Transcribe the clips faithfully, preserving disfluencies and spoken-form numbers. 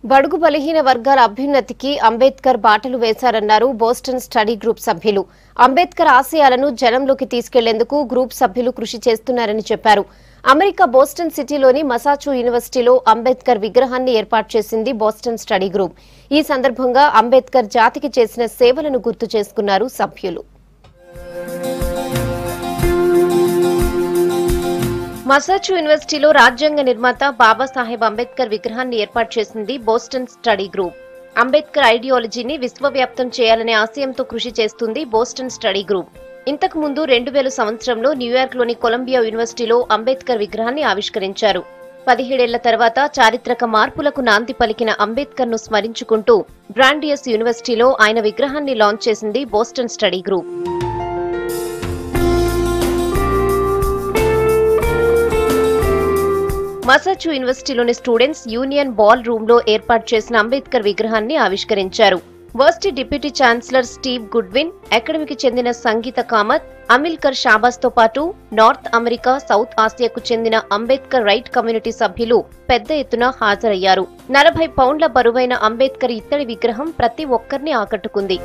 బడుగు బలహీన వర్గాల అభ్యున్నతికి అంబేద్కర్ బాటలు వేశారన్నారు బోస్టన్ స్టడీ గ్రూప్ సభ్యులు. అంబేద్కర్ ఆశయాలను జనంలోకి తీసుకెళ్లేందుకు గ్రూప్ సభ్యులు కృషి చేస్తున్నారని చెప్పారు. అమెరికా బోస్టన్ సిటీలోని మసాచూ యూనివర్సిటీలో అంబేద్కర్ విగ్రహాన్ని ఏర్పాటు చేసింది బోస్టన్ స్టడీ గ్రూప్. ఈ సందర్భంగా అంబేద్కర్ జాతికి చేసిన సేవలను గుర్తు చేసుకున్నారు సభ్యులు. మసాచూ యూనివర్సిటీలో రాజ్యాంగ నిర్మాత బాబాసాహెబ్ అంబేద్కర్ విగ్రహాన్ని ఏర్పాటు చేసింది బోస్టన్ స్టడీ గ్రూప్. అంబేద్కర్ ఐడియాలజీని విశ్వవ్యాప్తం చేయాలనే ఆశయంతో కృషి చేస్తుంది బోస్టన్ స్టడీ గ్రూప్. ఇంతకు ముందు రెండు వేల సంవత్సరంలో న్యూయార్క్లోని కొలంబియా యూనివర్సిటీలో అంబేద్కర్ విగ్రహాన్ని ఆవిష్కరించారు. పదిహేడేళ్ల తర్వాత చారిత్రక మార్పులకు నాంది పలికిన అంబేద్కర్ ను స్మరించుకుంటూ బ్రాండియస్ యూనివర్సిటీలో ఆయన విగ్రహాన్ని లాంచ్ చేసింది బోస్టన్ స్టడీ గ్రూప్. మసాచూ యూనివర్సిటీలోని స్టూడెంట్స్ యూనియన్ బాల్ రూమ్ లో ఏర్పాటు చేసిన అంబేద్కర్ విగ్రహాన్ని ఆవిష్కరించారు. Varsity deputy chancellor Steve Goodwin, అకాడమీకి చెందిన సంగీత కామత్, అమిల్కర్ షాబాజ్ తో పాటు నార్త్ అమెరికా, సౌత్ ఆసియాకు చెందిన అంబేద్కర్ రైట్ కమ్యూనిటీ సభ్యులు పెద్ద ఎత్తున హాజరయ్యారు. నలభై పౌండ్ల బరువైన అంబేద్కర్ ఇత్తడి విగ్రహం ప్రతి ఒక్కరిని ఆకట్టుకుంది.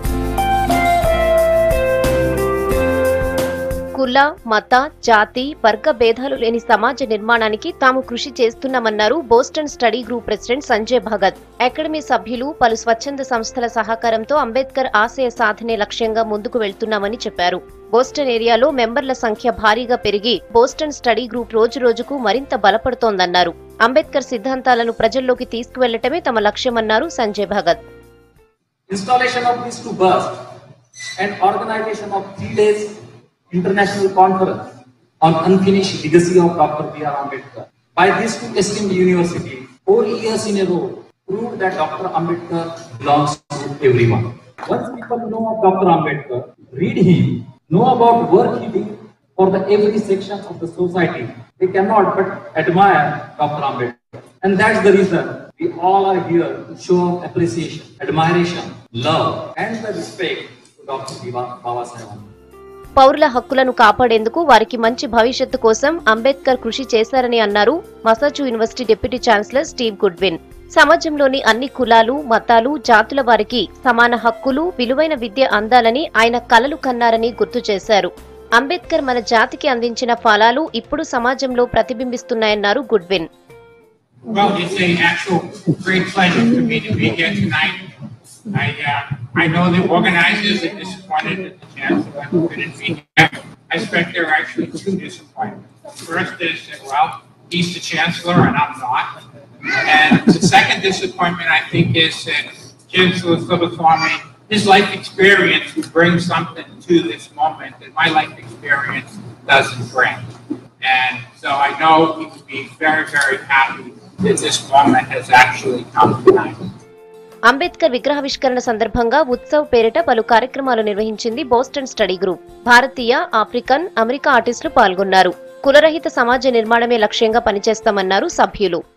కుల, మత, జాతి, వర్గ భేదాలు లేని సమాజ నిర్మాణానికి తాము కృషి చేస్తున్నామన్నారు Boston study group president Sanjay Bhagat. Academy సభ్యులు, పలు స్వచ్ఛంద సంస్థల సహకారంతో అంబేద్కర్ ఆశయ సాధనే లక్ష్యంగా ముందుకు వెళ్తున్నామని చెప్పారు. బోస్టన్ ఏరియాలో మెంబర్ల సంఖ్య భారీగా పెరిగి బోస్టన్ స్టడీ గ్రూప్ రోజు రోజుకు మరింత బలపడుతోందన్నారు. అంబేద్కర్ సిద్ధాంతాలను ప్రజల్లోకి తీసుకువెళ్లటమే తమ లక్ష్యమన్నారు Sanjay Bhagat. Installation of these two bursts and organization of three days international conference on unfinished legacy of Doctor B R Ambedkar by these two esteemed universities, four years in a row, proved that Doctor Ambedkar belongs to everyone. Once people know of Doctor Ambedkar, read him, know about work he did for the every section of the society, they cannot but admire Doctor Ambedkar. And that's the reason we all are here to show appreciation, admiration, love and the respect to Doctor Baba Saheb. పౌరుల హక్కులను కాపాడేందుకు, వారికి మంచి భవిష్యత్తు కోసం అంబేద్కర్ కృషి చేశారని అన్నారు Massachusetts university deputy chancellor Steve Goodwin. సమాజంలోని అన్ని కులాలు, మతాలు, జాతుల వారికి సమాన హక్కులు, విలువైన విద్య అందాలని ఆయన కలలు కన్నారని గుర్తు చేశారు. అంబేద్కర్ మన జాతికి అందించిన ఫలాలు ఇప్పుడు సమాజంలో ప్రతిబింబిస్తున్నాయన్నారు Goodwin. Well, it's a actual great pleasure for me to be here tonight. I, uh, I know the organizers are disappointed that the chancellor couldn't be here. I suspect there are actually two disappointments. First is that, well, he's the chancellor and I'm not. And the second disappointment, I think, is that Chancellor Subaswamy, his life experience would bring something to this moment that my life experience doesn't bring. And so I know he would be very, very happy that this moment has actually come tonight. Ambedkar విగ్రహావిష్కరణ సందర్భంగా ఉత్సవ్ పేరిట పలు కార్యక్రమాలు నిర్వహించింది Boston study group. భారతీయ, African, America ఆర్టిస్టులు పాల్గొన్నారు. కులరహిత సమాజ నిర్మాణమే లక్ష్యంగా పనిచేస్తామన్నారు సభ్యులు.